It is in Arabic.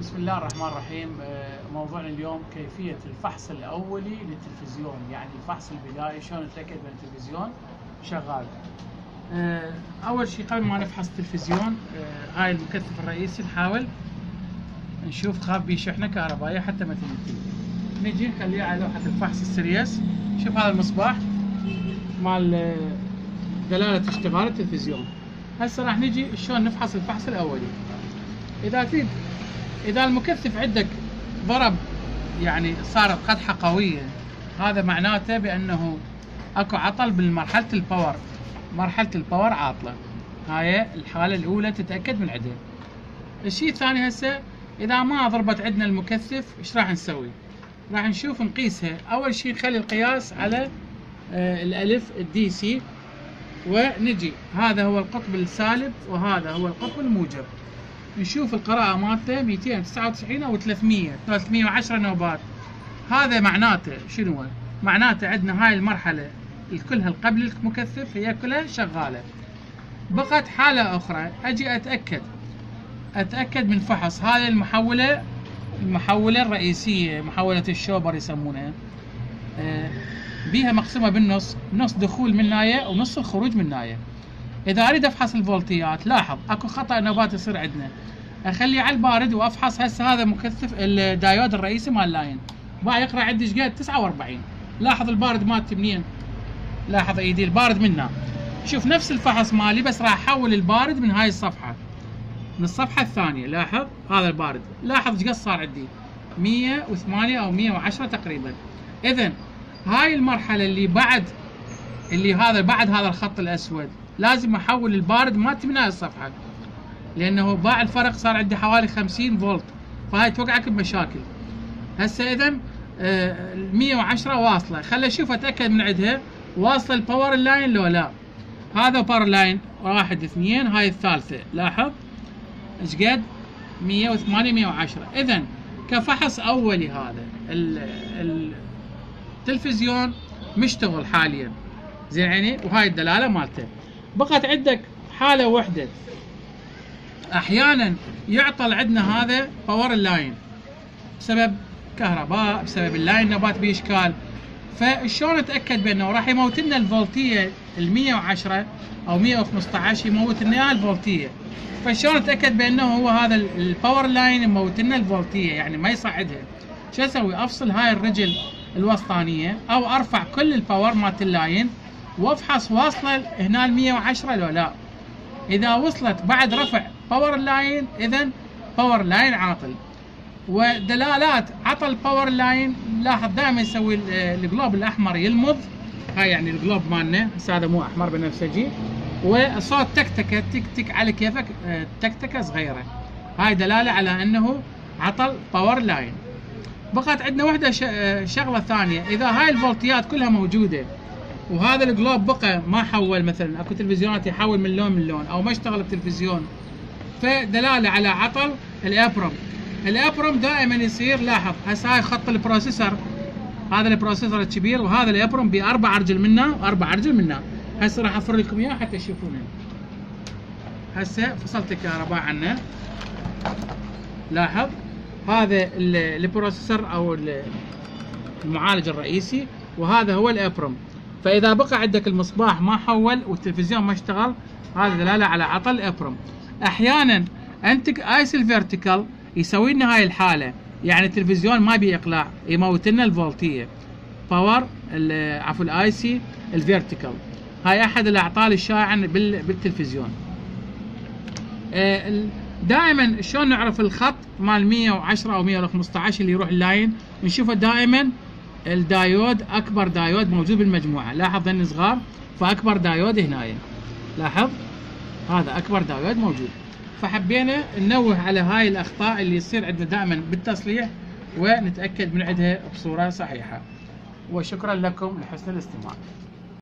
بسم الله الرحمن الرحيم. موضوعنا اليوم كيفية الفحص الأولي للتلفزيون، يعني الفحص البدائي شلون نتأكد من التلفزيون شغال. أول شيء قبل ما نفحص التلفزيون، هاي المكثف الرئيسي نحاول نشوف خاف بيه شحنة كهربائية حتى ما تنتهي. نجي نخليه على لوحة الفحص السيريس. شوف هذا المصباح مال دلالة اشتغال التلفزيون. هسه راح نجي شلون نفحص الفحص الأولي. إذا المكثف عندك ضرب، يعني صارت قدحة قوية، هذا معناته بأنه أكو عطل بالمرحلة الباور. مرحلة الباور عاطلة، هاي الحالة الأولى تتأكد من عندها. الشيء الثاني هسه إذا ما ضربت عندنا المكثف إيش راح نسوي؟ راح نشوف نقيسها. أول شيء نخلي القياس على الألف الدي سي، ونجي هذا هو القطب السالب وهذا هو القطب الموجب. نشوف القراءة مالته 299 أو 310 نوبات. هذا معناته شنو؟ معناته عندنا هاي المرحلة كلها قبل المكثف هي كلها شغالة. بقت حالة أخرى أجي أتأكد من فحص هذه المحولة الرئيسية، محولة الشوبر يسمونها. بيها مقسومة بالنص، نص دخول من ناية ونص الخروج من ناية. إذا أريد أفحص الفولتيات، لاحظ أكو خطأ نوبات يصير عندنا. أخلي على البارد وأفحص. هسه هذا مكثف الدايود الرئيسي مال لاين، بقى يقرأ عندي ايش قد 49. لاحظ البارد مالتي منين؟ لاحظ ايدي البارد منها. شوف نفس الفحص مالي، بس راح أحول البارد من هاي الصفحة، من الصفحة الثانية. لاحظ هذا البارد، لاحظ ايش قد صار عندي 108 أو 110 تقريبا. إذن هاي المرحلة اللي بعد هذا الخط الأسود لازم أحول البارد مالتي من هاي الصفحة، لأنه باع الفرق صار عندي حوالي 50 فولت، فهاي توقعك بمشاكل. هسه إذن 110 واصلة. خلي أشوف أتأكد من عندها واصلة الباور لاين لو لا. هذا باور لاين 1 2، هاي الثالثة. لاحظ ايش قد 108 110. إذن كفحص أولي هذا التلفزيون مشتغل حاليا زين عيني، وهاي الدلالة مالته. بقت عندك حالة واحدة، أحيانا يعطل عندنا هذا باور اللاين بسبب كهرباء، بسبب اللاين نوبات بإشكال. فشلون نتأكد بأنه راح يموت لنا الفولتية 110 أو 115، يموت لنا اياها الفولتية. فشلون نتأكد بأنه هو هذا الباور لاين يموت لنا الفولتية، يعني ما يصعدها؟ شو أسوي؟ أفصل هاي الرجل الوسطانية أو أرفع كل الباور مالت اللاين وأفحص واصلة هنا 110 لو لا. إذا وصلت بعد رفع باور لاين، إذن باور لاين عاطل. ودلالات عطل باور لاين، لاحظ دائما يسوي الجلوب الأحمر يلمض. هاي يعني الجلوب مالنا، بس هذا مو أحمر بنفسجي، وصوت تكتكة تك تك على كيفك، تكتكة صغيرة. هاي دلالة على أنه عطل باور لاين. بقت عندنا واحدة شغلة ثانية. إذا هاي الفولتيات كلها موجودة وهذا الجلوب بقى ما حول، مثلا اكو تلفزيونات يحول من لون او ما اشتغل التلفزيون، فدلاله على عطل الابرم. الابرم دائما يصير، لاحظ هسه هاي خط البروسيسور، هذا البروسيسور الكبير، وهذا الابرم باربع ارجل منه واربع ارجل منه. هسه راح افر لكم اياه حتى تشوفونه. هسه فصلت الكهرباء عنه. لاحظ هذا البروسيسور او المعالج الرئيسي، وهذا هو الابرم. فإذا بقى عندك المصباح ما حول والتلفزيون ما اشتغل، هذا دلالة على عطل الابرم. أحيانا أنتج آيس الفيرتيكال يسوي لنا هاي الحالة، يعني التلفزيون ما بيه إقلاع، يموت لنا الفولتية باور، عفوا الآي سي الفيرتيكال. هاي أحد الأعطال الشائعة بالتلفزيون. دائما شلون نعرف الخط مال 110 أو 115 اللي يروح اللاين؟ نشوفه دائما الدايود، اكبر دايود موجود بالمجموعه. لاحظ ذني صغار، فاكبر دايود هنايا. لاحظ هذا اكبر دايود موجود. فحبينا ننوه على هاي الاخطاء اللي يصير عندنا دائما بالتصليح، ونتاكد من عندها بصوره صحيحه. وشكرا لكم لحسن الاستماع.